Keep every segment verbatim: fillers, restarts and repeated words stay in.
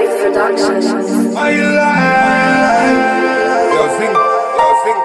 Productions. Are you lying? Yo, sing, yo, sing.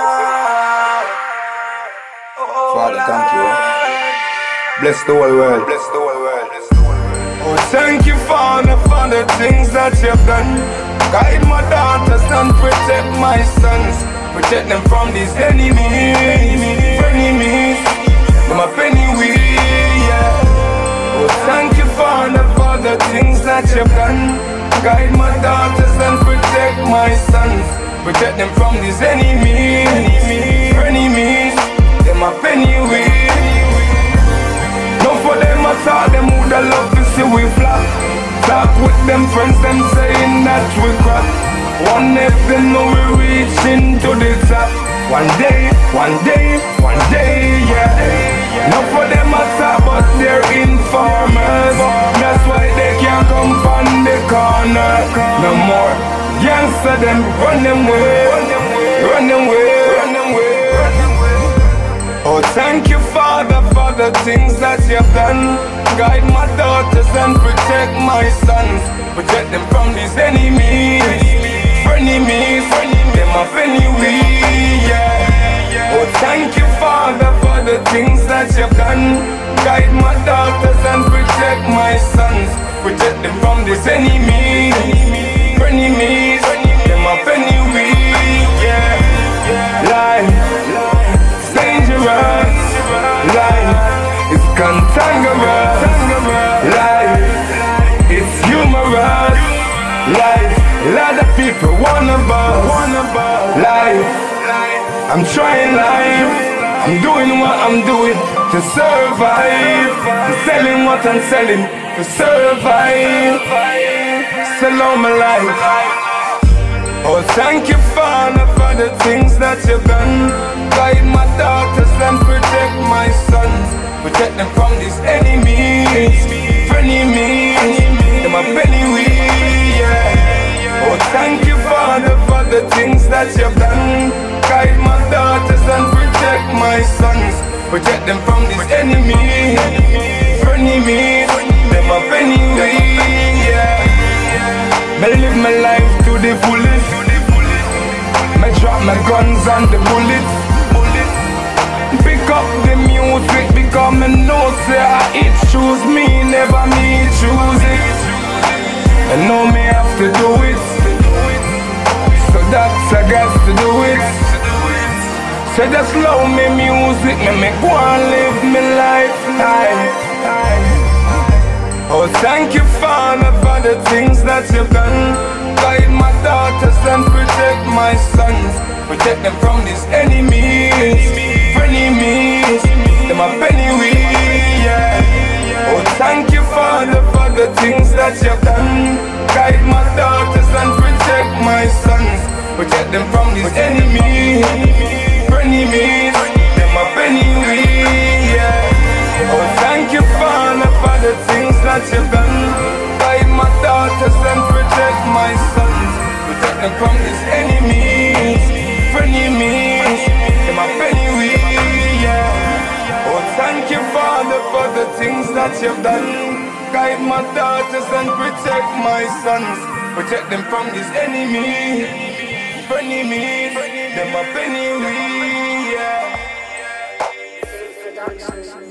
Father, thank you. Bless the whole world. Bless the whole world. Oh, thank you, Father, for the things that you've done. Guide my daughters and protect my sons. Protect them from these enemies. Enemies. Them a penny weed, yeah. Oh, thank you, Father, for the things that you've done. Guide my daughters and protect my sons. Protect them from these enemies. Enemies. Them a penny weed. No for them I thought them woulda love to see we flop. Talk with them friends, them saying that we crap. One day they know we reaching to the top. One day, one day, one day, yeah. Not for them I thought, but they're informers. That's why they can't come from the corner. No more gangster them, run them way, run them way, run them way. Oh, thank you, Father, for the things that you've done. Guide my daughters and protect my sons. Protect them from these enemies. Enemies, them a anyway, yeah. Oh, thank you, Father, for the things that you've done. Guide my daughters and protect my sons. Protect them from these enemies. Enemies, them a anyway, yeah. Life dangerous, life is cantankerous, life is humorous, life a lot of people wanna buzz, life I'm trying life, I'm doing what I'm doing to survive, I'm selling what I'm selling to survive, sell all my life. Oh, thank you, Father, for the things that you've done. Guide my daughters and protect my sons. Protect them from these enemies. Enemies, them a penny weed, yeah. Oh, thank you, Father, for the things that you've done. Guide my daughters and protect my sons. Protect them from these enemies. Enemies, them a penny weed, yeah. Me live my life to the fullest. Me drop my guns and the bullets. Pick up the music because me know say I it choose me, never me choose it. And know me have to do it, so that's I got to do it. So just love me music, me make one live me life. Oh, thank you, Father, for the things that you've done. Guide my daughters and protect my sons. Protect them from these enemies. Enemies, them a penny weed, yeah. Oh, thank you, Father, for the things that you've done. Guide my daughters and protect my sons. Protect them from these enemies. Enemies, them a penny weed, yeah. Oh, thank you, Father, for the things that you've done. Guide my daughters and protect my sons. Protect them from these enemies. Enemies, them a penny weed, yeah. Oh, thank you, Father, for the things that you've done. Guide my daughters and protect my sons. Protect them from these enemies. Enemies, them a penny weed, yeah. Productions.